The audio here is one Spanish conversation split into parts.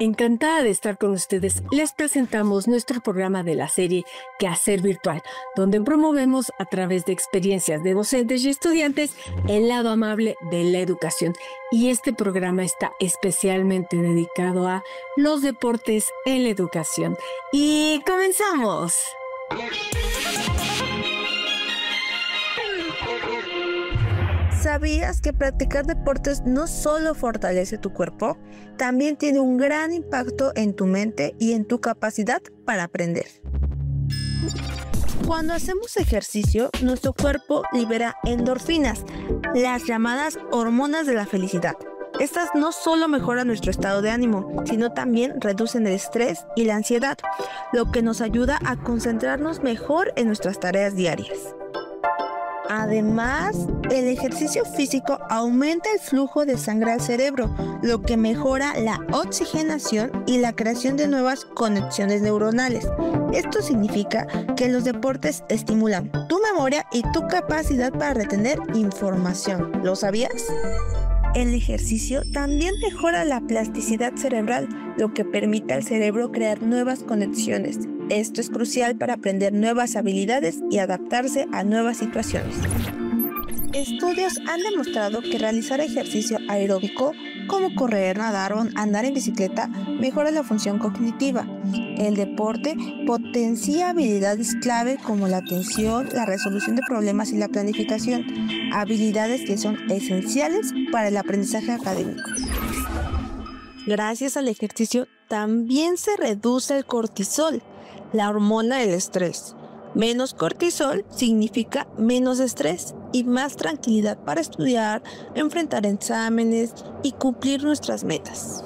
Encantada de estar con ustedes. Les presentamos nuestro programa de la serie Quehacer Virtual, donde promovemos a través de experiencias de docentes y estudiantes el lado amable de la educación. Y este programa está especialmente dedicado a los deportes en la educación. Y comenzamos. ¿Sabías que practicar deportes no solo fortalece tu cuerpo? También tiene un gran impacto en tu mente y en tu capacidad para aprender. Cuando hacemos ejercicio, nuestro cuerpo libera endorfinas, las llamadas hormonas de la felicidad. Estas no solo mejoran nuestro estado de ánimo, sino también reducen el estrés y la ansiedad, lo que nos ayuda a concentrarnos mejor en nuestras tareas diarias. Además, el ejercicio físico aumenta el flujo de sangre al cerebro, lo que mejora la oxigenación y la creación de nuevas conexiones neuronales. Esto significa que los deportes estimulan tu memoria y tu capacidad para retener información. ¿Lo sabías? El ejercicio también mejora la plasticidad cerebral, lo que permite al cerebro crear nuevas conexiones. Esto es crucial para aprender nuevas habilidades y adaptarse a nuevas situaciones. Estudios han demostrado que realizar ejercicio aeróbico, como correr, nadar o andar en bicicleta, mejora la función cognitiva. El deporte potencia habilidades clave como la atención, la resolución de problemas y la planificación, habilidades que son esenciales para el aprendizaje académico. Gracias al ejercicio también se reduce el cortisol, la hormona del estrés. Menos cortisol significa menos estrés y más tranquilidad para estudiar, enfrentar exámenes y cumplir nuestras metas.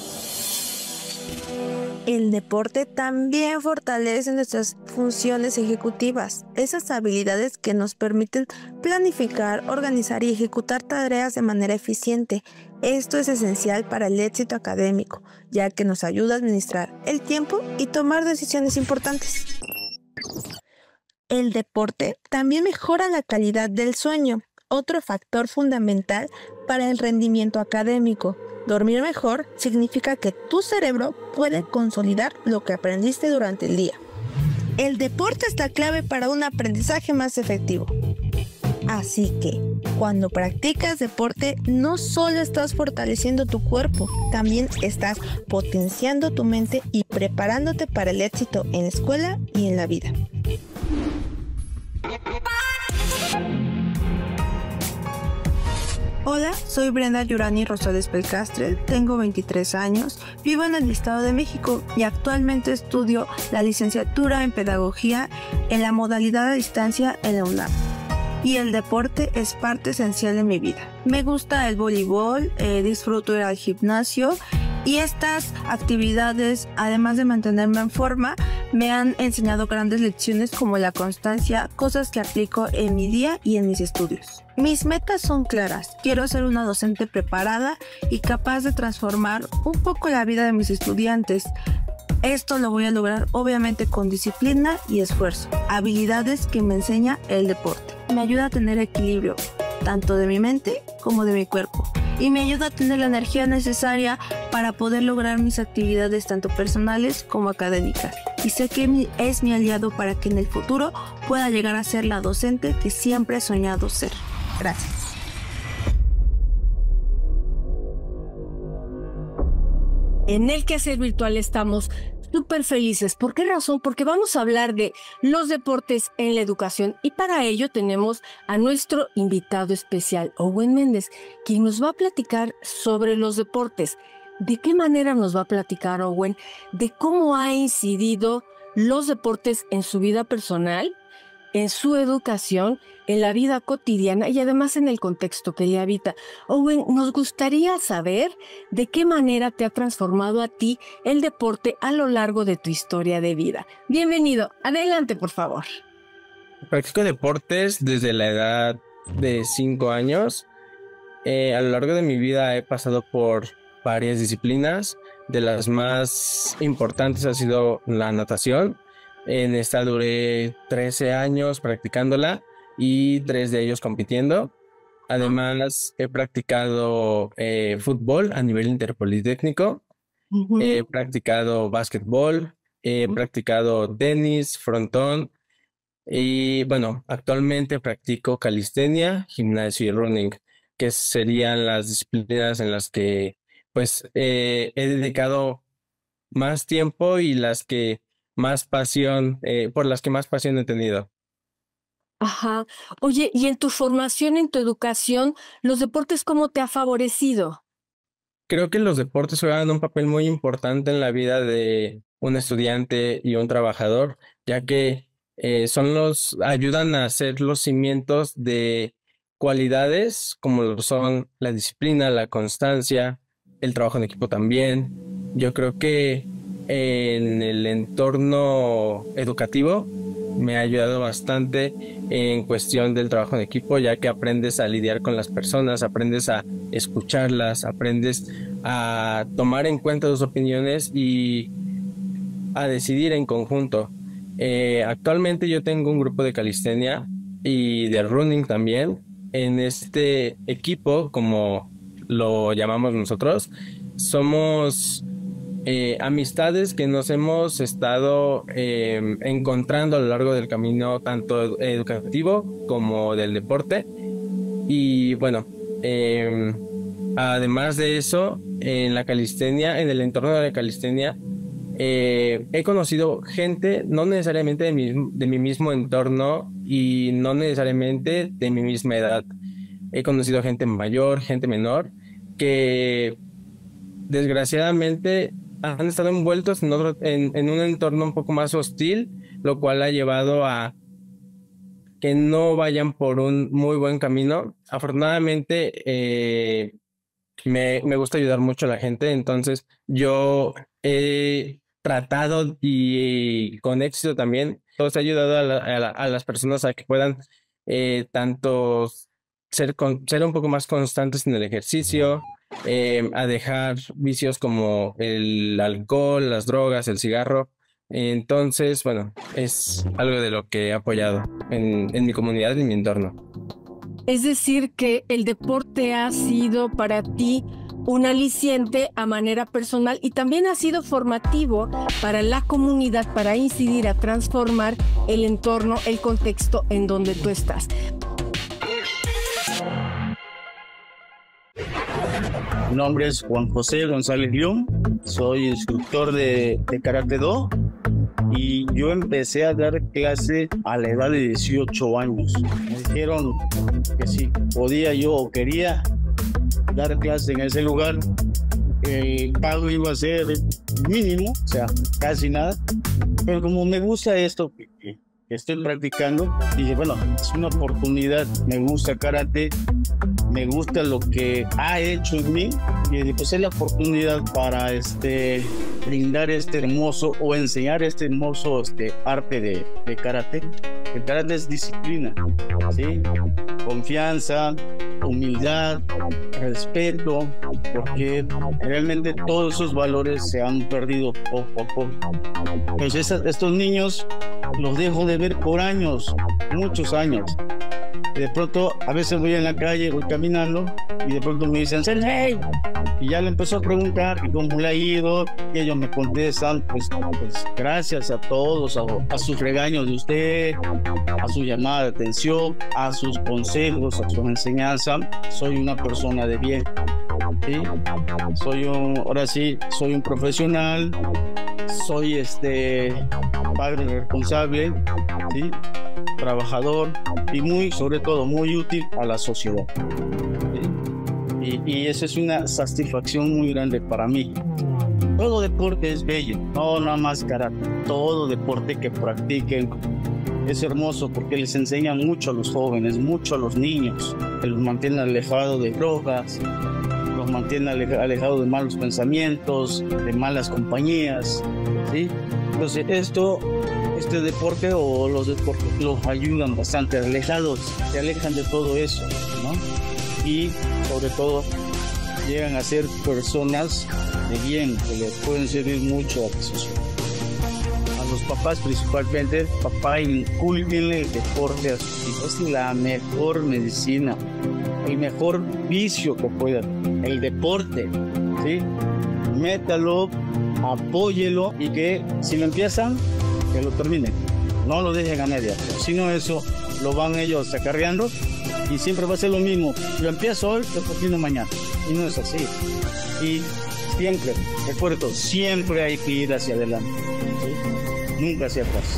El deporte también fortalece nuestras funciones ejecutivas, esas habilidades que nos permiten planificar, organizar y ejecutar tareas de manera eficiente. Esto es esencial para el éxito académico, ya que nos ayuda a administrar el tiempo y tomar decisiones importantes. El deporte también mejora la calidad del sueño, otro factor fundamental para el rendimiento académico. Dormir mejor significa que tu cerebro puede consolidar lo que aprendiste durante el día. El deporte es la clave para un aprendizaje más efectivo. Así que, cuando practicas deporte, no solo estás fortaleciendo tu cuerpo, también estás potenciando tu mente y preparándote para el éxito en la escuela y en la vida. Hola, soy Brenda Yurani Rosales Pelcastre, tengo 23 años, vivo en el Estado de México y actualmente estudio la licenciatura en Pedagogía en la modalidad a distancia en la UNAM. Y el deporte es parte esencial de mi vida. Me gusta el voleibol, disfruto ir al gimnasio y estas actividades, además de mantenerme en forma, me han enseñado grandes lecciones como la constancia, cosas que aplico en mi día y en mis estudios. Mis metas son claras. Quiero ser una docente preparada y capaz de transformar un poco la vida de mis estudiantes. Esto lo voy a lograr obviamente con disciplina y esfuerzo, habilidades que me enseña el deporte. Me ayuda a tener equilibrio, tanto de mi mente como de mi cuerpo. Y me ayuda a tener la energía necesaria para poder lograr mis actividades tanto personales como académicas. Y sé que es mi aliado para que en el futuro pueda llegar a ser la docente que siempre he soñado ser. Gracias. En el Quehacer Virtual estamos súper felices. ¿Por qué razón? Porque vamos a hablar de los deportes en la educación y para ello tenemos a nuestro invitado especial, Owen Méndez, quien nos va a platicar sobre los deportes. ¿De qué manera nos va a platicar Owen? De cómo ha incidido los deportes en su vida personal, en su educación, en la vida cotidiana y además en el contexto que le habita. Owen, nos gustaría saber de qué manera te ha transformado a ti el deporte a lo largo de tu historia de vida. Bienvenido, adelante por favor. Practico deportes desde la edad de 5 años. A lo largo de mi vida he pasado por varias disciplinas. De las más importantes ha sido la natación. En esta duré 13 años practicándola y 3 de ellos compitiendo. Además, he practicado fútbol a nivel interpolitécnico He practicado básquetbol, he practicado tenis, frontón y bueno, actualmente practico calistenia, gimnasio y running, que serían las disciplinas en las que pues he dedicado más tiempo y las que más pasión, por las que más pasión he tenido. Ajá. Oye, y en tu formación, en tu educación, ¿los deportes cómo te ha favorecido? Creo que los deportes juegan un papel muy importante en la vida de un estudiante y un trabajador, ya que ayudan a hacer los cimientos de cualidades como lo son la disciplina, la constancia, el trabajo en equipo también. Yo creo que en el entorno educativo me ha ayudado bastante en cuestión del trabajo en equipo, ya que aprendes a lidiar con las personas, aprendes a escucharlas, aprendes a tomar en cuenta sus opiniones y a decidir en conjunto. Actualmente yo tengo un grupo de calistenia y de running también. En este equipo, como lo llamamos nosotros, somos amistades que nos hemos estado encontrando a lo largo del camino, tanto educativo como del deporte. Y bueno, además de eso, en la calistenia, en el entorno de la calistenia, he conocido gente, no necesariamente de mi mismo entorno y no necesariamente de mi misma edad. He conocido gente mayor, gente menor, que desgraciadamente han estado envueltos en un entorno un poco más hostil, lo cual ha llevado a que no vayan por un muy buen camino. Afortunadamente, me gusta ayudar mucho a la gente, entonces yo he tratado y con éxito también, he ayudado a las personas a que puedan tanto ser un poco más constantes en el ejercicio, a dejar vicios como el alcohol, las drogas, el cigarro. Entonces, bueno, es algo de lo que he apoyado en mi comunidad y en mi entorno. Es decir, que el deporte ha sido para ti un aliciente a manera personal y también ha sido formativo para la comunidad, para incidir a transformar el entorno, el contexto en donde tú estás. Mi nombre es Juan José González León, soy instructor de Karate Do y yo empecé a dar clase a la edad de 18 años. Me dijeron que si podía yo o quería dar clase en ese lugar, el pago iba a ser mínimo, o sea, casi nada, pero como me gusta esto que estoy practicando, dije, bueno, es una oportunidad, me gusta karate, me gusta lo que ha hecho en mí y pues es la oportunidad para brindar este hermoso o enseñar este hermoso arte de karate. El karate es disciplina, ¿sí? Confianza, humildad, respeto, porque realmente todos esos valores se han perdido poco a poco. Pues estos niños los dejo de ver por años, muchos años. De pronto, a veces voy en la calle, voy caminando y de pronto me dicen, ¡Sensei! Y ya le empezó a preguntar cómo le ha ido y ellos me contestan, pues gracias a todos, a sus regaños de usted, a su llamada de atención, a sus consejos, a su enseñanza, soy una persona de bien, ¿sí? Ahora sí, soy un profesional, soy padre responsable, ¿sí? Trabajador y sobre todo muy útil a la sociedad, ¿sí? Y esa es una satisfacción muy grande para mí. Todo deporte es bello, no nada más karate, todo deporte que practiquen es hermoso porque les enseña mucho a los jóvenes, mucho a los niños, que los mantiene alejados de drogas, los mantiene alejados de malos pensamientos, de malas compañías, ¿sí? Entonces este deporte o los deportes los ayudan bastante, se alejan de todo eso, ¿no? Y sobre todo llegan a ser personas de bien, que les pueden servir mucho a la sociedad. A los papás principalmente, papá, inculquenle el deporte a sus hijos, es la mejor medicina, el mejor vicio que puedan, el deporte, ¿sí? métalo, apóyelo y que si lo empiezan, que lo terminen. No lo dejen a medias, sino eso lo van ellos acarreando y siempre va a ser lo mismo. Lo empiezo hoy, lo termino mañana. Y no es así. Y siempre, recuerdo, siempre hay que ir hacia adelante, ¿sí? Nunca hacia atrás.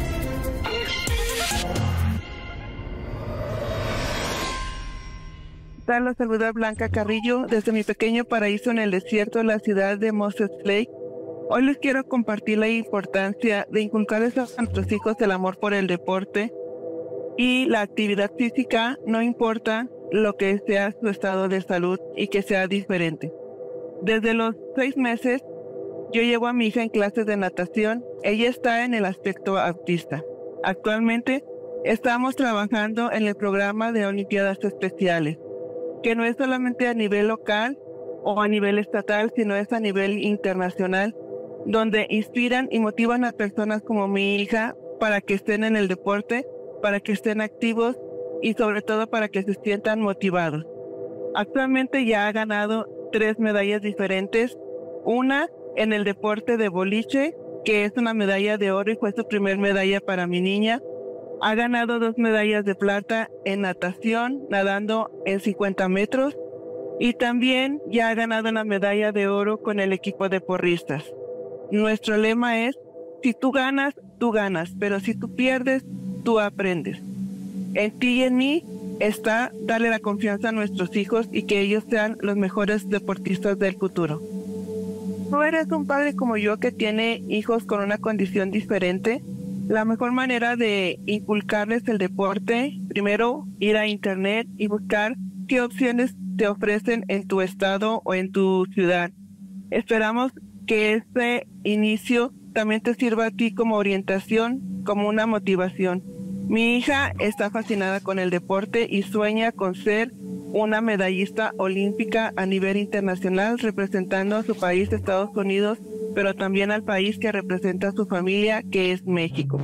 Los saluda Blanca Carrillo desde mi pequeño paraíso en el desierto de la ciudad de Moses Lake. Hoy les quiero compartir la importancia de inculcarles a nuestros hijos el amor por el deporte y la actividad física, no importa lo que sea su estado de salud y que sea diferente. Desde los 6 meses yo llevo a mi hija en clases de natación. Ella está en el aspecto autista. Actualmente estamos trabajando en el programa de Olimpiadas Especiales, que no es solamente a nivel local o a nivel estatal, sino es a nivel internacional, donde inspiran y motivan a personas como mi hija para que estén en el deporte, para que estén activos y sobre todo para que se sientan motivados. Actualmente ya ha ganado 3 medallas diferentes, una en el deporte de boliche, que es una medalla de oro y fue su primer medalla para mi niña. Ha ganado 2 medallas de plata en natación, nadando en 50 metros, y también ya ha ganado una medalla de oro con el equipo de porristas. Nuestro lema es, si tú ganas, pero si tú pierdes, tú aprendes. En ti y en mí está darle la confianza a nuestros hijos y que ellos sean los mejores deportistas del futuro. Tú eres un padre como yo que tiene hijos con una condición diferente. La mejor manera de inculcarles el deporte, primero ir a internet y buscar qué opciones te ofrecen en tu estado o en tu ciudad. Esperamos que este inicio también te sirva a ti como orientación, como una motivación. Mi hija está fascinada con el deporte y sueña con ser una medallista olímpica a nivel internacional, representando a su país, Estados Unidos, pero también al país que representa a su familia, que es México.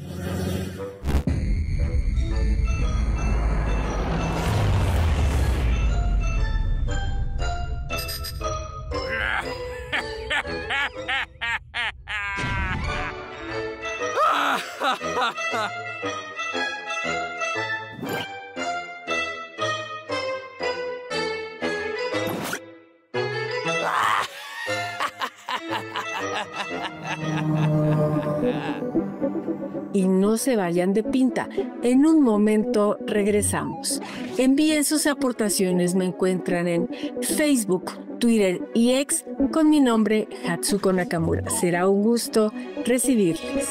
Y no se vayan de pinta. En un momento regresamos. Envíen sus aportaciones. Me encuentran en Facebook, Twitter y X con mi nombre, Hatsuko Nakamura. Será un gusto recibirles.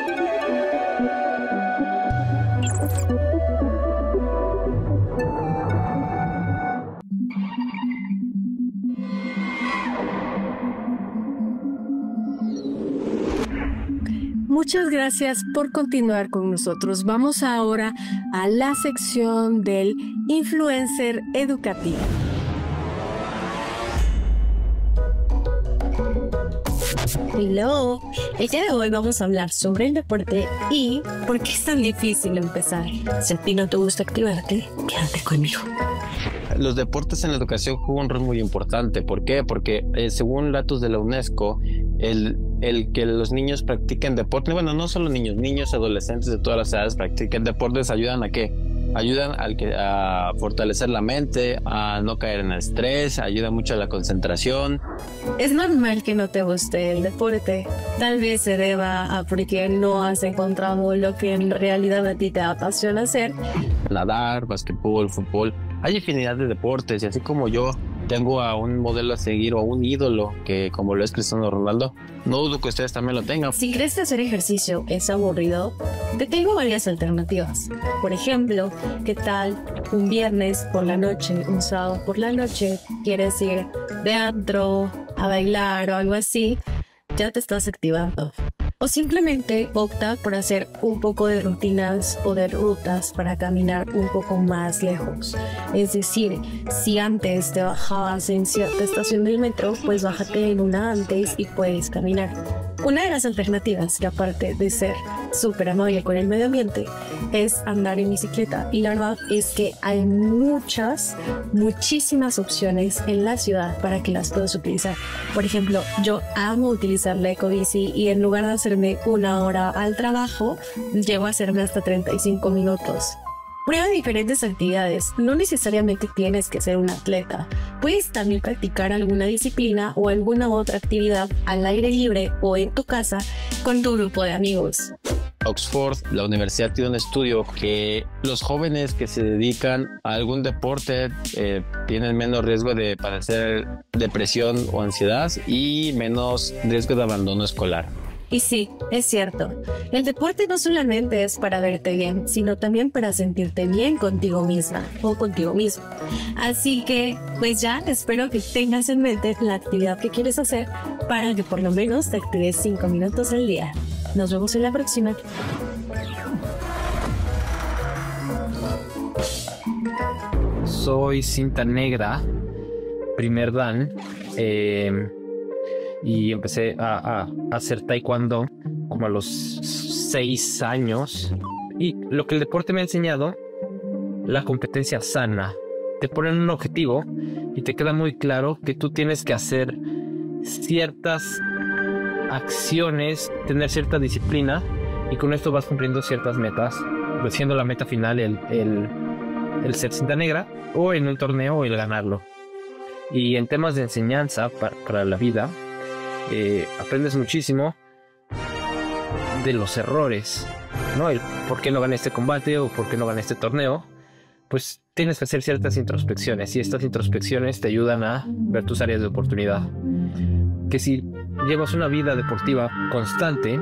Muchas gracias por continuar con nosotros. Vamos ahora a la sección del influencer educativo. Hello, el día de hoy vamos a hablar sobre el deporte y por qué es tan difícil empezar. Si a ti no te gusta activarte, quédate conmigo. Los deportes en la educación juegan un rol muy importante. ¿Por qué? Porque según datos de la UNESCO, el que los niños practiquen deporte, bueno, no solo niños, adolescentes de todas las edades practiquen deportes, ¿ayudan a qué? Ayudan a fortalecer la mente, a no caer en estrés, ayuda mucho a la concentración. Es normal que no te guste el deporte. Tal vez se deba a porque no has encontrado lo que en realidad a ti te apasiona hacer. Nadar, basquetbol, fútbol. Hay infinidad de deportes y así como yo tengo a un modelo a seguir o a un ídolo que como lo es Cristiano Ronaldo, no dudo que ustedes también lo tengan. Si crees que hacer ejercicio es aburrido, te tengo varias alternativas. Por ejemplo, ¿qué tal un viernes por la noche, un sábado por la noche, quieres ir de antro a bailar o algo así? Ya te estás activando. O simplemente opta por hacer un poco de rutinas o de rutas para caminar un poco más lejos. Es decir, si antes te bajabas en cierta estación del metro, pues bájate en una antes y puedes caminar. Una de las alternativas, que aparte de ser súper amable con el medio ambiente, es andar en bicicleta. Y la verdad es que hay muchísimas opciones en la ciudad para que las puedas utilizar. Por ejemplo, yo amo utilizar la ecobici y en lugar de hacerme 1 hora al trabajo, llego a hacerme hasta 35 minutos. Prueba diferentes actividades. No necesariamente tienes que ser un atleta. Puedes también practicar alguna disciplina o alguna otra actividad al aire libre o en tu casa con tu grupo de amigos. Oxford, la universidad, tiene un estudio que los jóvenes que se dedican a algún deporte tienen menos riesgo de padecer depresión o ansiedad y menos riesgo de abandono escolar. Y sí, es cierto. El deporte no solamente es para verte bien, sino también para sentirte bien contigo misma o contigo mismo. Así que, pues ya espero que tengas en mente la actividad que quieres hacer para que por lo menos te actives 5 minutos al día. Nos vemos en la próxima. Soy cinta negra, primer dan. Y empecé a hacer taekwondo como a los 6 años. Y lo que el deporte me ha enseñado, la competencia sana. Te ponen un objetivo y te queda muy claro que tú tienes que hacer ciertas acciones, tener cierta disciplina, y con esto vas cumpliendo ciertas metas, pues siendo la meta final el ser cinta negra, o en un torneo el ganarlo. Y en temas de enseñanza para la vida, aprendes muchísimo de los errores, ¿no? El por qué no gané este combate o por qué no gané este torneo. Pues tienes que hacer ciertas introspecciones, y estas introspecciones te ayudan a ver tus áreas de oportunidad. Que si llevas una vida deportiva constante,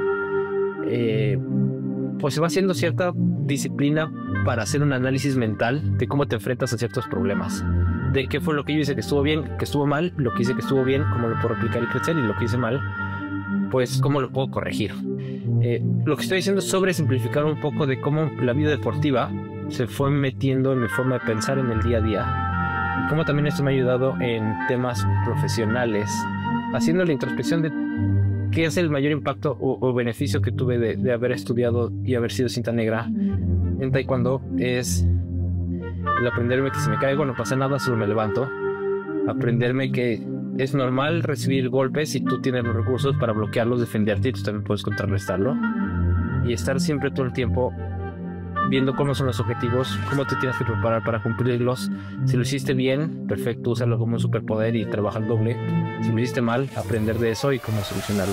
pues se va haciendo cierta disciplina para hacer un análisis mental de cómo te enfrentas a ciertos problemas, de qué fue lo que yo hice que estuvo bien, que estuvo mal, lo que hice que estuvo bien, cómo lo puedo replicar y crecer, y lo que hice mal, pues cómo lo puedo corregir. Lo que estoy diciendo es sobre simplificar un poco de cómo la vida deportiva se fue metiendo en mi forma de pensar en el día a día, y cómo también esto me ha ayudado en temas profesionales, haciendo la introspección de qué es el mayor impacto o beneficio que tuve de haber estudiado y haber sido cinta negra en taekwondo. Es el aprenderme que si me caigo no pasa nada, solo me levanto. Aprenderme que es normal recibir golpes y tú tienes los recursos para bloquearlos, defenderte, y tú también puedes contrarrestarlo. Y estar siempre todo el tiempo viendo cómo son los objetivos, cómo te tienes que preparar para cumplirlos. Si lo hiciste bien, perfecto, úsalo como un superpoder y trabaja el doble. Si lo hiciste mal, aprender de eso y cómo solucionarlo.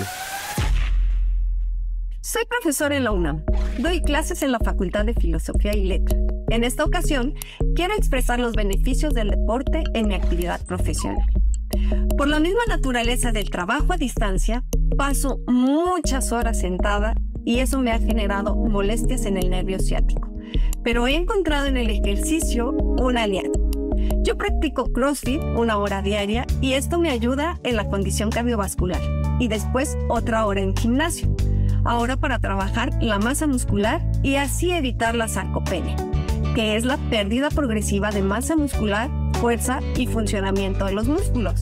Soy profesor en la UNAM. Doy clases en la Facultad de Filosofía y Letras. En esta ocasión, quiero expresar los beneficios del deporte en mi actividad profesional. Por la misma naturaleza del trabajo a distancia, paso muchas horas sentada y eso me ha generado molestias en el nervio ciático. Pero he encontrado en el ejercicio un aliado. Yo practico CrossFit 1 hora diaria y esto me ayuda en la condición cardiovascular, y después otra hora en gimnasio. Ahora para trabajar la masa muscular y así evitar la sarcopenia, que es la pérdida progresiva de masa muscular, fuerza y funcionamiento de los músculos.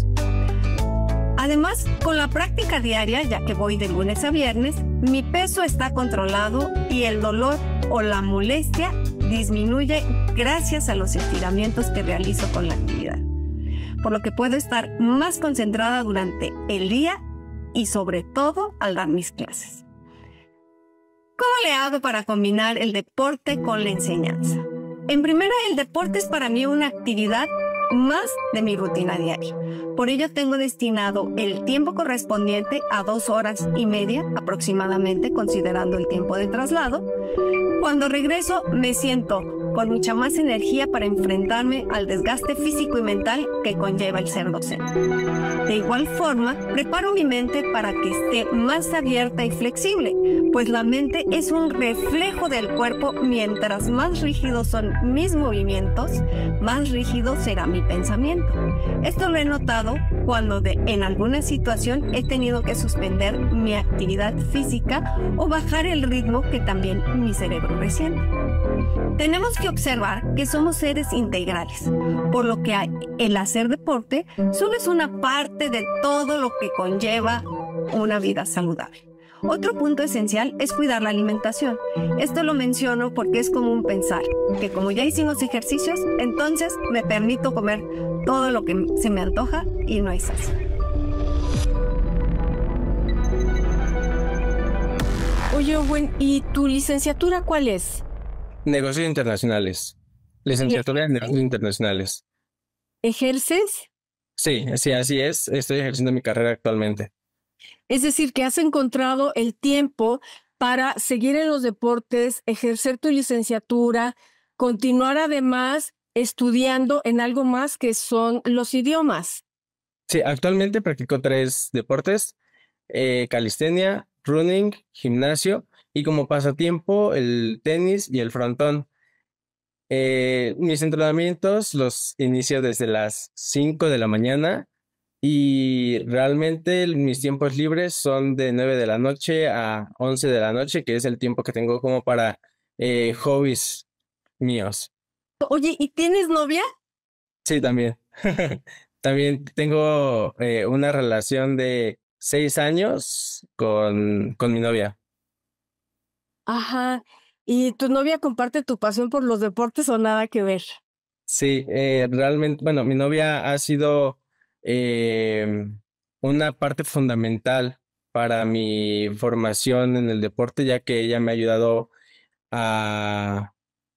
Además, con la práctica diaria, ya que voy de lunes a viernes, mi peso está controlado y el dolor o la molestia disminuye gracias a los estiramientos que realizo con la actividad, por lo que puedo estar más concentrada durante el día y sobre todo al dar mis clases. ¿Cómo le hago para combinar el deporte con la enseñanza? En primera, el deporte es para mí una actividad más de mi rutina diaria. Por ello tengo destinado el tiempo correspondiente a 2 horas y media aproximadamente, considerando el tiempo de traslado. Cuando regreso me siento con mucha más energía para enfrentarme al desgaste físico y mental que conlleva el ser docente. De igual forma, preparo mi mente para que esté más abierta y flexible, pues la mente es un reflejo del cuerpo. Mientras más rígidos son mis movimientos, más rígido será mi pensamiento. Esto lo he notado cuando en alguna situación he tenido que suspender mi actividad física o bajar el ritmo que también mi cerebro resiente. Tenemos que observar que somos seres integrales, por lo que el hacer deporte solo es una parte de todo lo que conlleva una vida saludable. Otro punto esencial es cuidar la alimentación. Esto lo menciono porque es común pensar que como ya hicimos ejercicios, entonces me permito comer todo lo que se me antoja y no es así. Oye, Owen, ¿y tu licenciatura cuál es? Negocios internacionales. Licenciatura en negocios internacionales. ¿Ejerces? Sí, así es. Estoy ejerciendo mi carrera actualmente. Es decir, que has encontrado el tiempo para seguir en los deportes, ejercer tu licenciatura, continuar además estudiando en algo más que son los idiomas. Sí, actualmente practico 3 deportes: calistenia, running, gimnasio, y como pasatiempo el tenis y el frontón. Mis entrenamientos los inicio desde las 5 de la mañana y realmente mis tiempos libres son de 9 de la noche a 11 de la noche, que es el tiempo que tengo como para hobbies míos. Oye, ¿y tienes novia? Sí, también. También tengo una relación de 6 años con mi novia. Ajá. ¿Y tu novia comparte tu pasión por los deportes o nada que ver? Sí, realmente, bueno, mi novia ha sido una parte fundamental para mi formación en el deporte, ya que ella me ha ayudado a,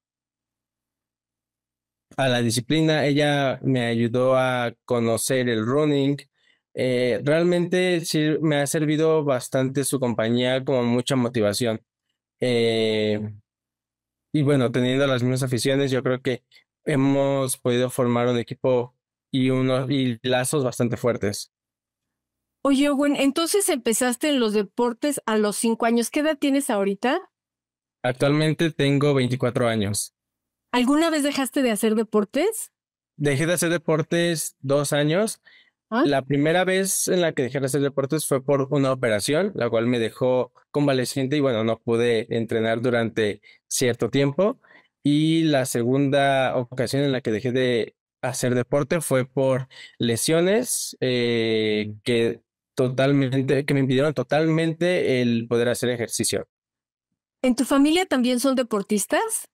a la disciplina. Ella me ayudó a conocer el running. Realmente sí me ha servido bastante su compañía como mucha motivación. Eh, y bueno, teniendo las mismas aficiones, yo creo que hemos podido formar un equipo y lazos bastante fuertes. Oye, Owen, entonces empezaste en los deportes a los 5 años. ¿Qué edad tienes ahorita? Actualmente tengo 24 años. ¿Alguna vez dejaste de hacer deportes? Dejé de hacer deportes 2 años. ¿Ah? La primera vez en la que dejé de hacer deportes fue por una operación, la cual me dejó convaleciente y bueno, no pude entrenar durante cierto tiempo. Y la segunda ocasión en la que dejé de hacer deporte fue por lesiones que me impidieron totalmente el poder hacer ejercicio. ¿En tu familia también son deportistas?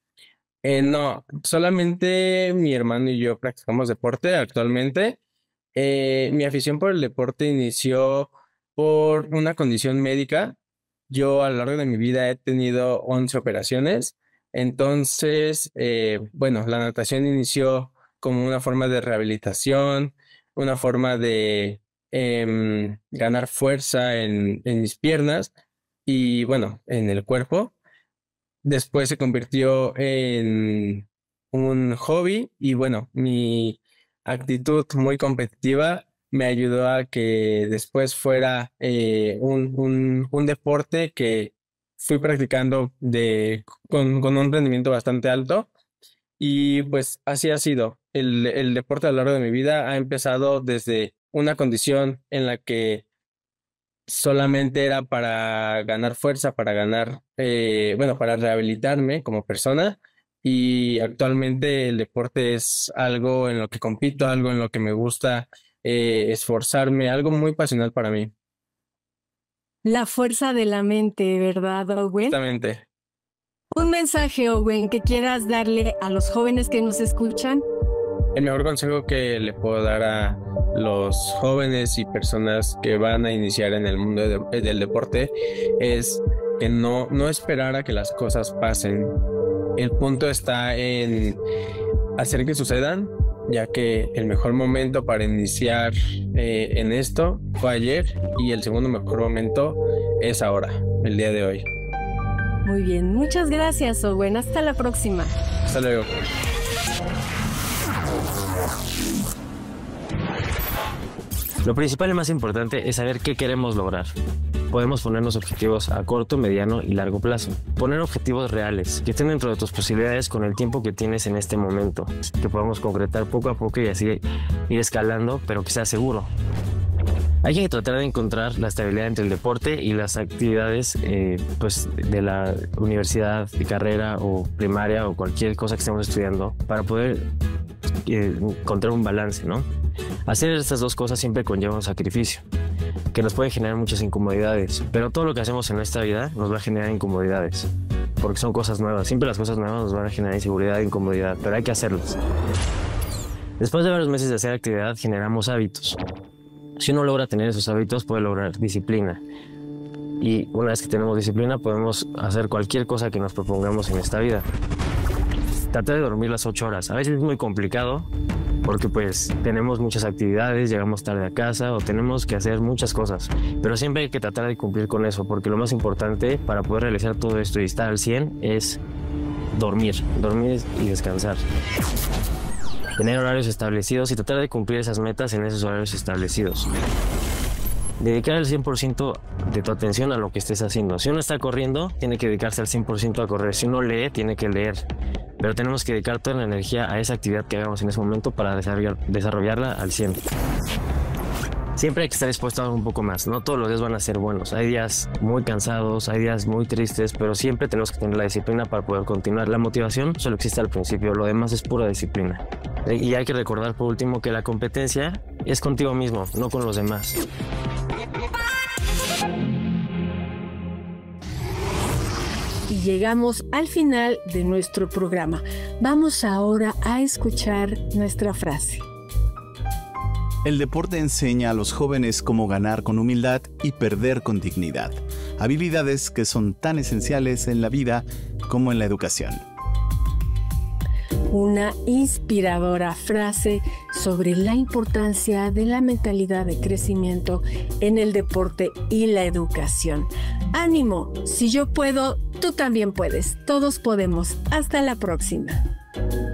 No, solamente mi hermano y yo practicamos deporte actualmente. Mi afición por el deporte inició por una condición médica. Yo a lo largo de mi vida he tenido 11 operaciones. Entonces, bueno, la natación inició como una forma de rehabilitación, una forma de ganar fuerza en mis piernas y bueno, en el cuerpo. Después se convirtió en un hobby y bueno, mi actitud muy competitiva me ayudó a que después fuera un deporte que fui practicando con un rendimiento bastante alto y pues así ha sido. El deporte a lo largo de mi vida ha empezado desde una condición en la que solamente era para ganar fuerza, para ganar, bueno, para rehabilitarme como persona. Y actualmente el deporte es algo en lo que compito, algo en lo que me gusta esforzarme, algo muy pasional para mí. La fuerza de la mente, ¿verdad, Owen? Justamente. Un mensaje, Owen, que quieras darle a los jóvenes que nos escuchan. El mejor consejo que le puedo dar a los jóvenes y personas que van a iniciar en el mundo del deporte es que no esperar a que las cosas pasen. El punto está en hacer que sucedan, ya que el mejor momento para iniciar en esto fue ayer y el segundo mejor momento es ahora, el día de hoy. Muy bien, muchas gracias, Owen. Hasta la próxima. Hasta luego. Lo principal y más importante es saber qué queremos lograr. Podemos ponernos objetivos a corto, mediano y largo plazo. Poner objetivos reales, que estén dentro de tus posibilidades con el tiempo que tienes en este momento, que podamos concretar poco a poco y así ir escalando, pero que sea seguro. Hay que tratar de encontrar la estabilidad entre el deporte y las actividades pues de la universidad, de carrera o primaria o cualquier cosa que estemos estudiando para poder encontrar un balance, ¿no? Hacer estas dos cosas siempre conlleva un sacrificio. que nos pueden generar muchas incomodidades, pero todo lo que hacemos en esta vida nos va a generar incomodidades, porque son cosas nuevas. Siempre las cosas nuevas nos van a generar inseguridad e incomodidad, pero hay que hacerlas. Después de varios meses de hacer actividad, generamos hábitos. Si uno logra tener esos hábitos, puede lograr disciplina. Y una vez que tenemos disciplina, podemos hacer cualquier cosa que nos propongamos en esta vida. Tratar de dormir las 8 horas. A veces es muy complicado, porque pues tenemos muchas actividades, llegamos tarde a casa o tenemos que hacer muchas cosas, pero siempre hay que tratar de cumplir con eso, porque lo más importante para poder realizar todo esto y estar al 100 es dormir y descansar. Tener horarios establecidos y tratar de cumplir esas metas en esos horarios establecidos. Dedicar el 100% de tu atención a lo que estés haciendo. Si uno está corriendo, tiene que dedicarse al 100% a correr. Si uno lee, tiene que leer. Pero tenemos que dedicar toda la energía a esa actividad que hagamos en ese momento para desarrollarla al 100. Siempre hay que estar dispuesto a dar un poco más. No todos los días van a ser buenos. Hay días muy cansados, hay días muy tristes, pero siempre tenemos que tener la disciplina para poder continuar. La motivación solo existe al principio, lo demás es pura disciplina. Y hay que recordar por último que la competencia es contigo mismo, no con los demás. Y llegamos al final de nuestro programa. Vamos ahora a escuchar nuestra frase. El deporte enseña a los jóvenes cómo ganar con humildad y perder con dignidad, habilidades que son tan esenciales en la vida como en la educación. Una inspiradora frase sobre la importancia de la mentalidad de crecimiento en el deporte y la educación. ¡Ánimo! Si yo puedo, tú también puedes. Todos podemos. Hasta la próxima.